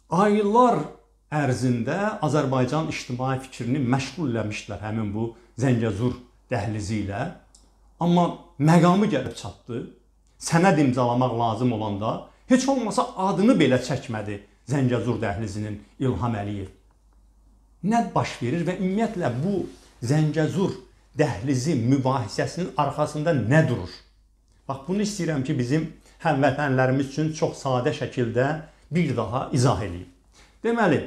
aylar ərzində Azərbaycan ictimai fikrini məşğul eləmişdilər həmin bu Zəngəzur dəhlizi ilə. Amma məqamı gəlib çatdı. Sənəd imzalamaq lazım olanda heç olmasa adını belə çəkmədi Zəngəzur dəhlizinin İlham Əliyev. Nə baş verir və ümumiyyətlə bu Zəngəzur dəhlizi mübahisəsinin arxasında nə durur? Bax, bunu istəyirəm ki, bizim həmvətənlərimiz üçün çox sadə şəkildə bir daha izah edeyim. Deməli,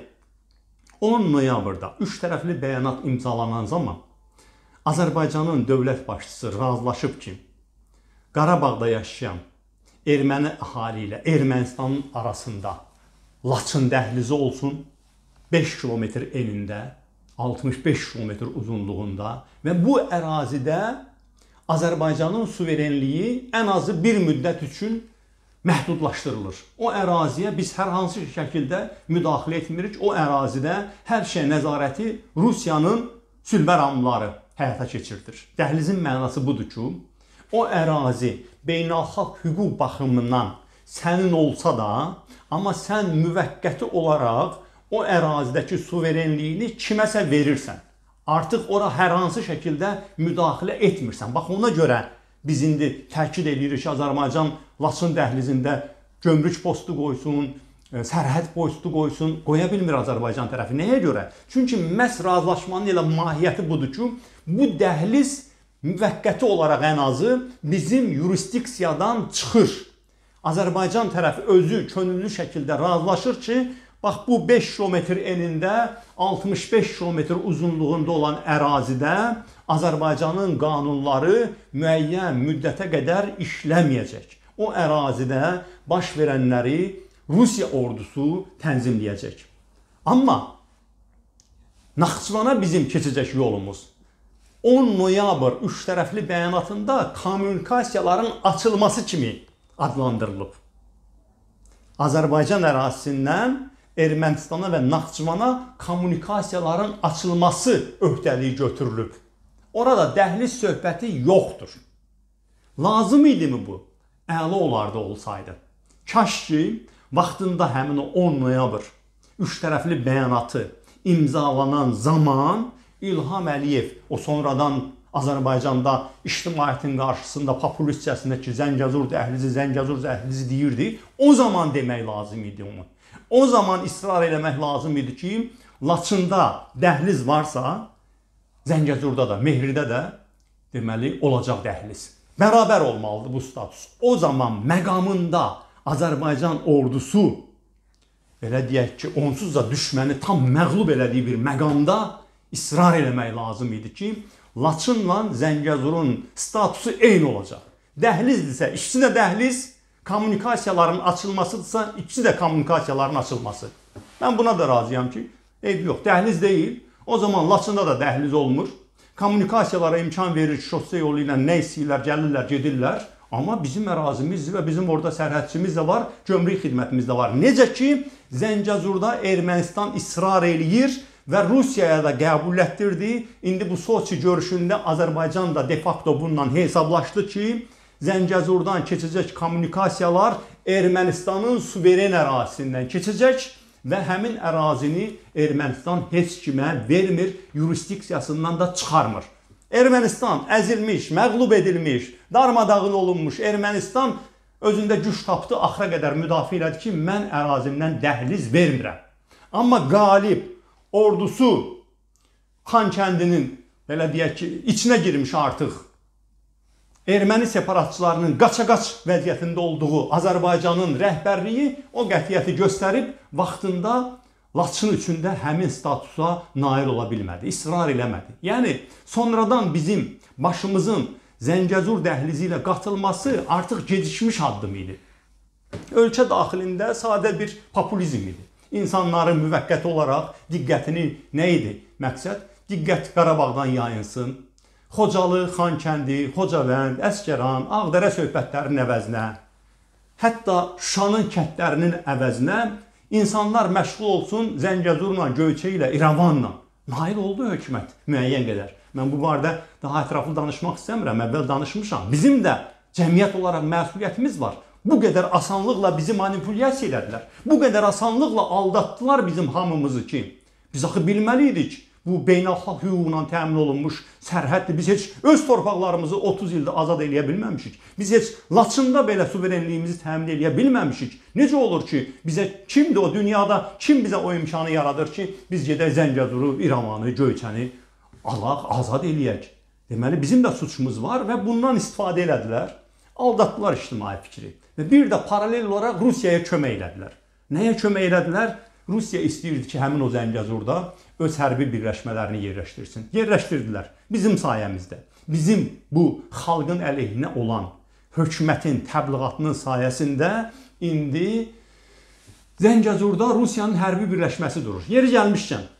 10 noyabrda 3 tərəfli bəyanat imzalanan zaman Azərbaycanın dövlət başçısı razılaşıb ki, Qarabağda yaşayan erməni əhali ilə Ermənistanın arasında Laçın dəhlizi olsun, 5 kilometr enində, 65 kilometr uzunluğunda və bu ərazidə Azərbaycanın suverenliyi ən azı bir müddət üçün məhdudlaşdırılır. O əraziyə biz hər hansı şəkildə müdaxilə etmirik. O ərazidə hər şey nəzarəti Rusiyanın sülhbəramları həyata keçirdir. Dəhlizin mənası budur ki, o ərazi beynəlxalq hüquq baxımından sənin olsa da, amma sən müvəqqəti olaraq o ərazidəki suverenliyini kiməsə verirsən. Artıq ora hər hansı şəkildə müdaxilə etmirsən. Bax, ona görə biz indi təkid edirik ki, Azərbaycan Laçın dəhlizində gömrük postu qoysun, sərhəd postu qoysun. Qoya bilmir Azərbaycan tərəfi. Nəyə görə? Çünki məhz razılaşmanın elə mahiyyəti budur ki, bu dəhliz müvəqqəti olaraq ən azı bizim yurisdiksiyadan çıxır. Azərbaycan tərəfi özü könüllü şəkildə razılaşır ki, bax, bu 5 kilometr enində 65 kilometr uzunluğunda olan ərazidə Azərbaycanın qanunları müəyyən müddətə qədər işləməyəcək. O ərazidə baş verənləri Rusiya ordusu tənzimləyəcək. Amma Naxçıvana bizim keçəcək yolumuz 10 noyabr 3 tərəfli bəyanatında kommunikasiyaların açılması kimi adlandırılıb. Azərbaycan ərazisindən Ermənistana və Naxçıvana kommunikasiyaların açılması öhdəliyi götürülüb. Orada dəhliz söhbəti yoxdur. Lazım idimi bu? Əla olardı olsaydı. Kaş ki, vaxtında həmin 10 noyabr 3 tərəfli bəyanatı imzalanan zaman İlham Əliyev o sonradan Azərbaycanda ictimaiyyətin qarşısında populistcəsində ki, Zəngəzur dəhlizi deyirdi. O zaman demək lazım idi onu. O zaman israr eləmək lazım idi ki, Laçında dəhliz varsa, Zəngəzurda da, Mehridə də deməli olacaq dəhliz. Bərabər olmalıdır bu status. O zaman məqamında Azərbaycan ordusu, belə deyək ki, onsuz da düşməni tam məğlub elədiyi bir məqamda israr eləmək lazım idi ki, Laçınla Zəngəzurun statusu eyni olacaq. Dəhlizdirsə, ikisi də dəhliz, kommunikasiyaların açılmasıdırsa, ikisi də kommunikasiyaların açılması. Mən buna da razıyam ki, yox, dəhliz deyil. O zaman Laçında da dəhliz olmur. Kommunikasiyalara imkan verir, şosсе yolu ilə nə istəyirlər, gəlirlər, gedirlər. Amma bizim ərazimiz və bizim orada sərhədçimiz də var, gömrük xidmətimiz də var. Necə ki, Zəngəzurda Ermənistan israr eləyir və Rusiyaya da qəbul etdirdi. İndi bu Soçi görüşündə Azərbaycan da de facto bununla hesablaşdı ki, Zəngəzurdan keçəcək kommunikasiyalar Ermənistanın suveren ərazisindən keçəcək və həmin ərazini Ermənistan heç kimə vermir, yurisdiksiyasından da çıxarmır. Ermənistan əzilmiş, məğlub edilmiş, darmadağın olunmuş Ermənistan özündə güc tapdı, axıra qədər müdafiə elədi ki, mən ərazimdən dəhliz vermirəm. Amma qalib ordusu Xankəndinin, belə deyək ki, içinə girmiş artıq erməni separatçılarının qaça-qaç vəziyyətində olduğu Azərbaycanın rəhbərliyi o qətiyyəti göstərib vaxtında Laçın üçündə həmin statusa nail ola bilmədi, israr eləmədi. Yəni, sonradan bizim başımızın Zəngəzur dəhlizi ilə qatılması artıq gecikmiş addım idi. Ölkə daxilində sadə bir populizm idi. İnsanların müvəqqəti olaraq diqqətini nə idi məqsəd? Diqqət Qarabağdan yayınsın. Xocalı, Xankəndi, Xocavənd, Əsgəran, Ağdərə söhbətlərinin əvəzinə, hətta Şuşanın kəndlərinin əvəzinə insanlar məşğul olsun Zəngəzurla, Göyçə ilə, İrəvanla. Nail oldu hökumət müəyyən qədər. Mən bu barədə daha ətraflı danışmaq istəmirəm, əvvəl danışmışam. Bizim də cəmiyyət olaraq məsuliyyətimiz var. Bu qədər asanlıqla bizi manipulyasiya elədilər. Bu qədər asanlıqla aldatdılar bizim hamımızı ki, biz axı bilməliydik. Bu beynəlxalq hüquqla təmin olunmuş sərhəddir. Biz heç öz torpaqlarımızı 30 ildə azad eləyə bilməmişik. Biz heç Laçında belə suverenliyimizi təmin eləyə bilməmişik. Necə olur ki, bizə kimdir o dünyada, kim bizə o imkanı yaradır ki, biz gedək Zəngəzuru, İrəvanı, Göyçəni alaq, azad eləyək. Deməli, bizim də suçumuz var və bundan istifadə elədilər. Aldatdılar ictimai fikri. Və bir də paralel olaraq Rusiyaya kömək elədilər. Nəyə kömək elədilər? Rusiya istəyirdi ki, həmin o Zəngəzurda öz hərbi birləşmələrini yerləşdirsin. Yerləşdirdilər. Bizim sayəmizdə. Bizim bu xalqın əleyhinə olan hökumətin təbliğatının sayəsində indi Zəngəzurda Rusiyanın hərbi birləşməsi durur. Yeri gəlmişkən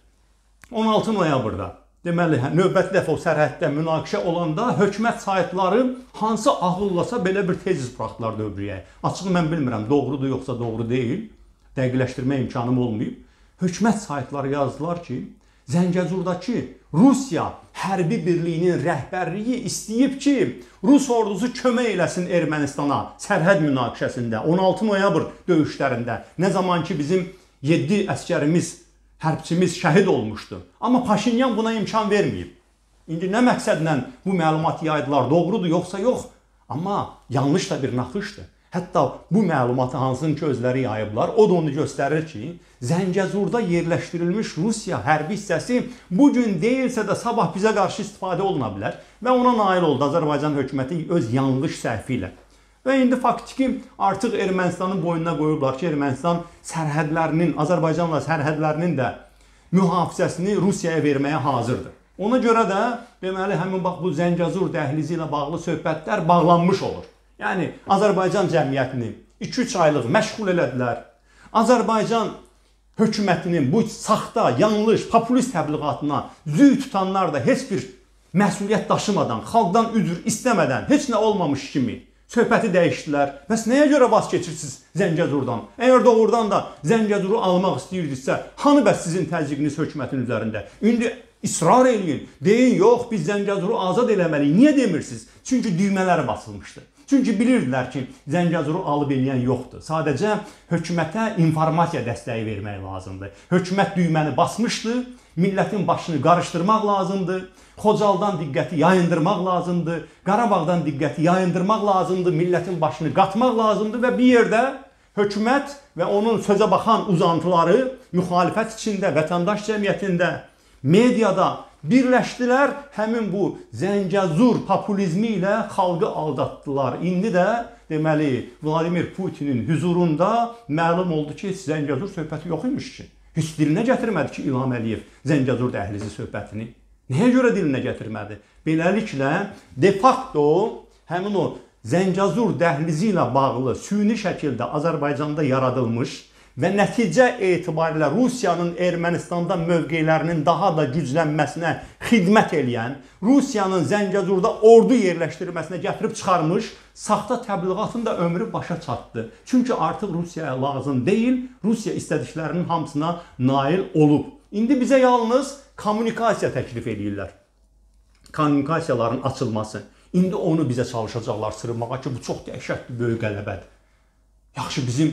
16 noyabrda deməli, növbəti dəfə o sərhəddə münaqişə olanda hökumət saytları hansı ağıllasa belə bir tezis buraxdılar dövrüyə. Açığı mən bilmirəm, doğrudur yoxsa doğru deyil. Dəqiqləşdirmə imkanım olmayıb. Hökumət saytları yazdılar ki, Zəngəzurdakı Rusiya hərbi birliyinin rəhbərliyi istəyib ki, Rus ordusu kömək eləsin Ermənistana sərhəd münaqişəsində, 16 noyabr döyüşlərində. Nə zaman ki, bizim 7 əskərimiz, hərbçimiz şəhid olmuşdu. Amma Paşinyan buna imkan verməyib. İndi nə məqsədlə bu məlumatı yaydılar, doğrudur yoxsa yox? Amma yanlış da bir naxışdır. Hətta bu məlumatı hansının ki özləri yayıblar, o da onu göstərir ki, Zəngəzurda yerləşdirilmiş Rusiya hərbi hissəsi bugün deyilsə də sabah bizə qarşı istifadə oluna bilər və ona nail oldu Azərbaycan hökuməti öz yanlış səhvi ilə. Və indi faktiki artıq Ermənistanın boynuna qoyublar ki, Ermənistan sərhədlərinin, Azərbaycanla sərhədlərinin də mühafizəsini Rusiyaya verməyə hazırdır. Ona görə də deməli həmin bax bu Zəngəzur dəhlizi ilə bağlı söhbətlər bağlanmış olur. Yəni, Azərbaycan cəmiyyətini 2-3 aylıq məşğul elədilər. Azərbaycan hökumətinin bu saxta, yanlış, populist təbliğatına züy tutanlar da heç bir məsuliyyət daşımadan, xalqdan üzr istəmədən, heç nə olmamış kimi söhbəti dəyişdilər. Bəs nəyə görə vaz keçirsiniz Zəngəzurdan? Əgər doğrudan da Zəngəzuru almaq istəyirdinizsə, hanı bəs sizin təzyiqiniz hökumətin üzərində? İndi israr eləyin, deyin, yox, biz Zəngəzuru azad eləməliyik. Niyə demirsiniz? Çünki düymələr basılmışdı. Çünki bilirdilər ki, Zəngəzuru alıb eləyən yoxdur. Sadəcə hökumətə informasiya dəstəyi vermək lazımdır. Hökumət düyməni basmışdı, millətin başını qarışdırmaq lazımdır, Xocaldan diqqəti yayındırmaq lazımdır, Qarabağdan diqqəti yayındırmaq lazımdır, millətin başını qatmaq lazımdır və bir yerdə hökumət və onun sözə baxan uzantıları müxalifət içində, vətəndaş cəmiyyətində, mediada birləşdilər, həmin bu Zəngəzur populizmi ilə xalqı aldatdılar. İndi də deməli Vladimir Putinin huzurunda məlum oldu ki, Zəngəzur söhbəti yox imiş ki. Heç dilinə gətirmədi ki, İlham Əliyev Zəngəzur dəhlizi söhbətini. Nəyə görə dilinə gətirmədi? Beləliklə, de facto həmin o Zəngəzur dəhlizi ilə bağlı süni şəkildə Azərbaycanda yaradılmış və nəticə etibarilə Rusiyanın Ermənistanda mövqelərinin daha da güclənməsinə xidmət eləyən, Rusiyanın Zəngəzurda ordu yerləşdirməsinə gətirib çıxarmış, saxta təbliğatın da ömrü başa çatdı. Çünki artıq Rusiyaya lazım deyil, Rusiya istədiklərinin hamısına nail olub. İndi bizə yalnız kommunikasiya təklif edirlər. Kommunikasiyaların açılması. İndi onu bizə çalışacaqlar sırmağa ki, bu çox dəhşətli böyük qələbədir. Yaxşı, bizim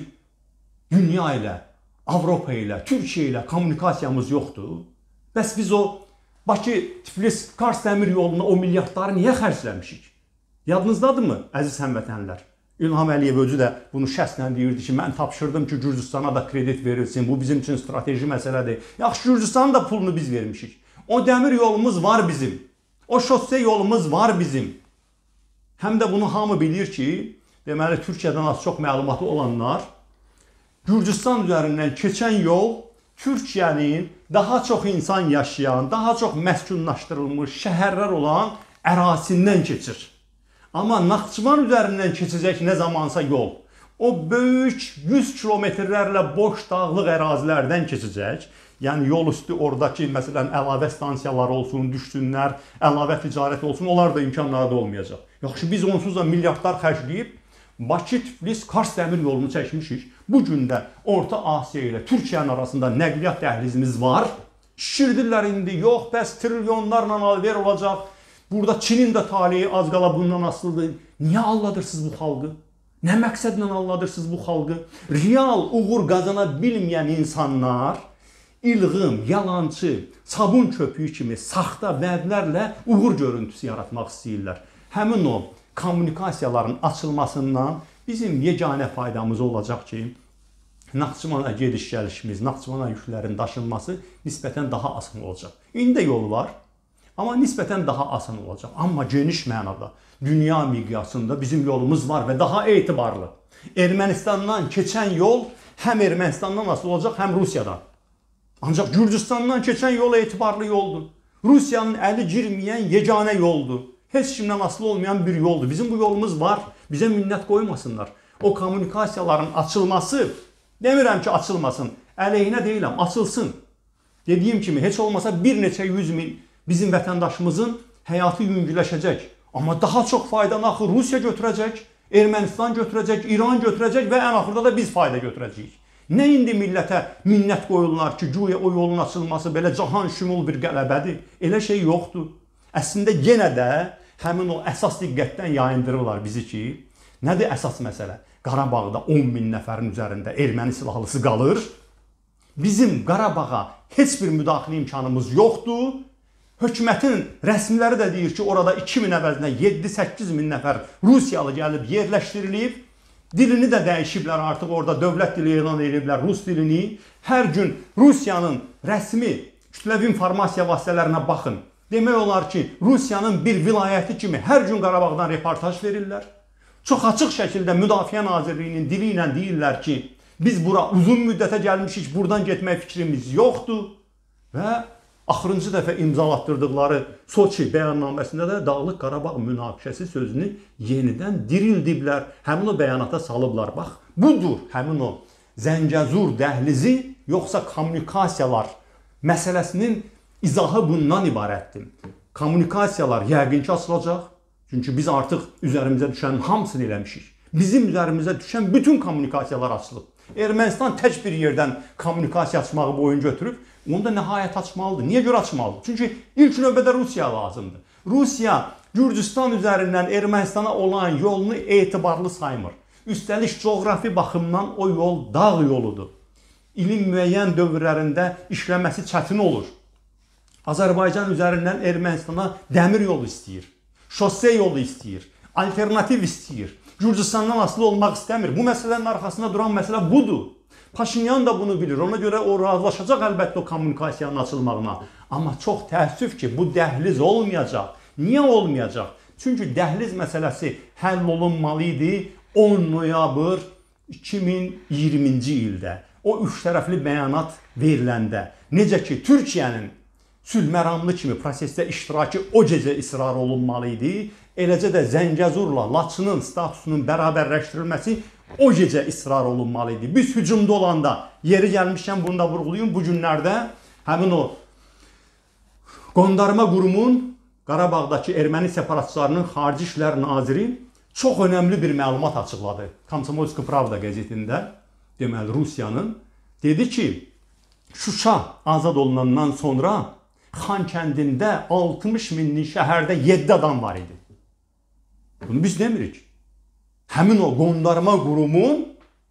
dünya ilə, Avropa ilə, Türkiyə ilə kommunikasiyamız yoxdur. Bəs biz o Bakı-Tiflis-Kars dəmir yoluna o milyardları niyə xərcləmişik? Yadınızdadırmı, əziz həmvətənlər? İlham Əliyev özü də bunu şəxsən deyirdi ki, mən tapşırdım ki, Gürcüstana da kredit verilsin, bu bizim üçün strateji məsələdir. Yaxşı, Gürcüstanın da pulunu biz vermişik. O dəmir yolumuz var bizim. O şose yolumuz var bizim. Həm də bunu hamı bilir ki, deməli, Türkiyədən az çox məlumatı olanlar, Gürcüstan üzərindən keçən yol Türkiyənin daha çox insan yaşayan, daha çox məskunlaşdırılmış şəhərlər olan ərazisindən keçir. Amma Naxçıvan üzərindən keçəcək nə zamansa yol, o böyük 100 kilometrlərlə boş dağlıq ərazilərdən keçəcək. Yəni yol üstü oradakı məsələn əlavə stansiyalar olsun, düşsünlər, əlavə ticarət olsun, onlar da imkanları da olmayacaq. Yaxşı, biz onsuz da milyardlar xərcləyib Bakı-Tiflis-Kars dəmir yolunu çəkmişik. Bu gün də Orta Asiya ilə Türkiyənin arasında nəqliyyat dəhlizimiz var. Şişirdirlər indi, yox, bəs trilyonlarla alver olacaq. Burada Çinin də taleyi az qala bundan asılıdır. Niyə aldadırsınız bu xalqı? Nə məqsədlə aldadırsınız bu xalqı? Real uğur qazana bilməyən insanlar ilğım, yalancı, sabun köpüyü kimi saxta vədlərlə uğur görüntüsü yaratmaq istəyirlər. Həmin o kommunikasiyaların açılmasından bizim yeganə faydamız olacaq ki, Naxçıvana gediş-gəlişimiz, Naxçıvana yüklərin daşınması nisbətən daha asan olacaq. İndi də yol var, amma nisbətən daha asan olacaq. Amma geniş mənada, dünya miqyasında bizim yolumuz var və daha etibarlı. Ermənistandan keçən yol həm Ermənistandan asılı olacaq, həm Rusiyadan. Ancaq Gürcüstandan keçən yol etibarlı yoldur. Rusiyanın əli girməyən yeganə yoldur. Heç kimdən asılı olmayan bir yoldur. Bizim bu yolumuz var. Bizə minnət qoymasınlar. O kommunikasiyaların açılması, demirəm ki açılmasın, əleyhinə deyiləm, açılsın. Dediyim kimi, heç olmasa bir neçə 100 min bizim vətəndaşımızın həyatı yüngüləşəcək. Amma daha çox faydanı axı Rusiya götürəcək, Ermənistan götürəcək, İran götürəcək və ən axırda da biz fayda götürəcəyik. Nə indi millətə minnət qoyurlar ki, güya o yolun açılması belə cahan şümul bir qələbədir. Elə şey yoxdur. Əslində yenə də həmin o əsas diqqətdən yayındırırlar bizi ki, nədir əsas məsələ? Qarabağda 10 min nəfərin üzərində erməni silahlısı qalır. Bizim Qarabağa heç bir müdaxilə imkanımız yoxdur. Hökumətin rəsmiləri də deyir ki, orada 2000 əvəzinə 7-8 min nəfər Rusiyalı gəlib yerləşdirilib. Dilini də dəyişiblər artıq orada dövlət dili elan ediblər, Rus dilini. Hər gün Rusiyanın rəsmi kütləvi informasiya vasitələrinə baxın. Demək olar ki, Rusiyanın bir vilayəti kimi hər gün Qarabağdan reportaj verirlər. Çox açıq şəkildə Müdafiə Nazirliyinin dili ilə deyirlər ki, biz bura uzun müddətə gəlmişik, buradan getmək fikrimiz yoxdur. Və axırıncı dəfə imzalatdırdıqları Soçi bəyannaməsində də Dağlıq Qarabağ münaqişəsi sözünü yenidən dirildiblər. Həmin o bəyanata salıblar. Bax, budur həmin o Zəngəzur dəhlizi, yoxsa kommunikasiyalar məsələsinin izahı bundan ibarətdir. Kommunikasiyalar yəqin ki açılacaq. Çünki biz artıq üzərimizə düşənin hamısını eləmişik. Bizim üzərimizə düşən bütün kommunikasiyalar açılıb. Ermənistan tək bir yerdən kommunikasiya açmağı boyun götürüb, onu da nəhayət açmalıdır. Niyə görə açmalıdır? Çünki ilk növbədə Rusiya lazımdır. Rusiya Gürcüstan üzərindən Ermənistana olan yolunu etibarlı saymır. Üstəlik coğrafi baxımdan o yol dağ yoludur. İlin müəyyən dövrlərində işləməsi çətin olur. Azərbaycan üzərindən Ermənistana dəmir yolu istəyir, şose yolu istəyir, alternativ istəyir. Gürcüstandan asılı olmaq istəmir. Bu məsələnin arxasında duran məsələ budur. Paşinyan da bunu bilir. Ona görə o razılaşacaq əlbəttə o kommunikasiyanın açılmağına. Amma çox təəssüf ki, bu dəhliz olmayacaq. Niyə olmayacaq? Çünki dəhliz məsələsi həll olunmalı idi 10 noyabr 2020-ci ildə. O üç tərəfli bəyanat veriləndə. Necə ki, Türkiyənin sülhməramlı kimi prosesdə iştirakı o gecə israr olunmalı idi. Eləcə də Zəngəzurla Laçının statusunun bərabərləşdirilməsi o gecə israr olunmalı idi. Biz hücumda olanda, yeri gəlmişkən bunu da vurğulayım, bu günlərdə həmin o Qondarma qurumun Qarabağdakı erməni separatçılarının Xarici İşlər Naziri çox önəmli bir məlumat açıqladı. Komsomolska Pravda qəzetində, deməli Rusiyanın, dedi ki, Şuşa azad olunandan sonra Xankəndində 60 minlik şəhərdə 7 adam var idi. Bunu biz demirik. Həmin o Qondarma qurumun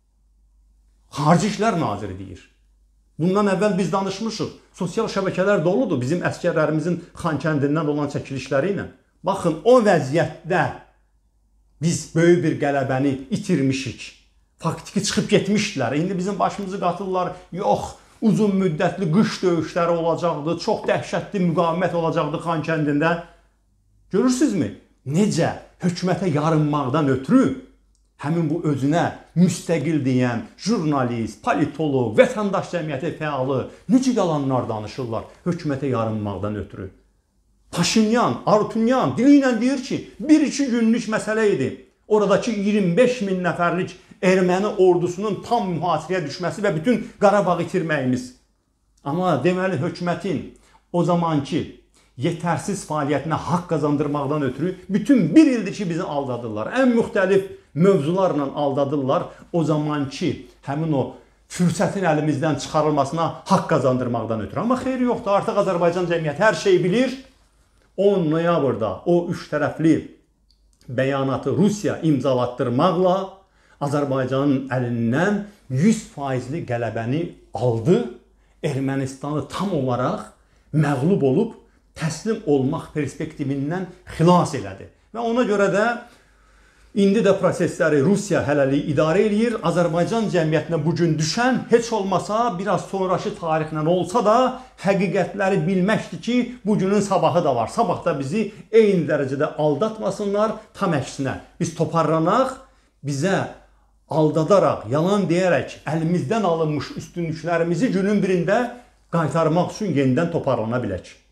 Xarici İşlər Naziri deyir. Bundan əvvəl biz danışmışıq. Sosial şəbəkələr doludur bizim əskərlərimizin Xankəndindən olan çəkilişləri ilə. Baxın, o vəziyyətdə biz böyük bir qələbəni itirmişik. Faktiki çıxıb getmişdilər. İndi bizim başımızı qatırlar. Yox, uzun müddətli qış döyüşləri olacaqdı. Çox dəhşətli müqavimət olacaqdı Xankəndində. Görürsünüzmü? Necə hökumətə yarınmaqdan ötürü həmin bu özünə müstəqil deyən jurnalist, politolog, vətəndaş cəmiyyəti fəalı necə yalanlar danışırlar hökumətə yarınmaqdan ötürü. Paşinyan, Artunyan dili ilə deyir ki, 1-2 günlük məsələ idi. Oradakı 25 min nəfərlik erməni ordusunun tam mühasirəyə düşməsi və bütün Qarabağı itirməyimiz. Amma deməli hökumətin o zamanki yetərsiz fəaliyyətinə haqq qazandırmaqdan ötürü bütün bir ildir ki bizi aldadırlar. Ən müxtəlif mövzularla aldadırlar. O zamanki həmin o fürsətin əlimizdən çıxarılmasına haqq qazandırmaqdan ötürü. Amma xeyri yoxdur. Artıq Azərbaycan cəmiyyəti hər şeyi bilir. 10 noyabrda o üç tərəfli bəyanatı Rusiya imzalatdırmaqla Azərbaycanın əlindən 100%li qələbəni aldı. Ermənistanı tam olaraq məğlub olub təslim olmaq perspektivindən xilas elədi. Və ona görə də indi də prosesləri Rusiya hələlik idarə edir. Azərbaycan cəmiyyətinə bugün düşən heç olmasa biraz sonraki tarixlə olsa da həqiqətləri bilməkdir ki, bugünün sabahı da var. Sabah da bizi eyni dərəcədə aldatmasınlar, tam əksinə. Biz toparlanaq, bizə aldadaraq, yalan deyərək əlimizdən alınmış üstünlüklərimizi günün birində qaytarmaq üçün yenidən toparlana bilək.